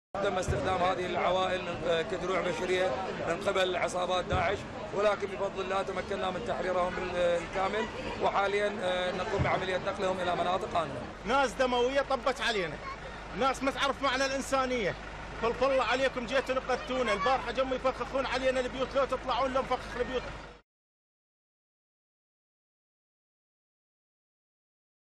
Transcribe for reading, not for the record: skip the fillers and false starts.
تم استخدام هذه العوائل كدروع بشرية من قبل عصابات داعش، ولكن بفضل الله تمكنا من تحريرهم بالكامل، وحاليا نقوم بعملية نقلهم إلى مناطق آمنة. ناس دموية طبت علينا، ناس ما تعرف معنى الإنسانية. فالله عليكم جيتوا لقتونا، البارحة جم يفخخون علينا البيوت، لو تطلعون لو نفخخ البيوت.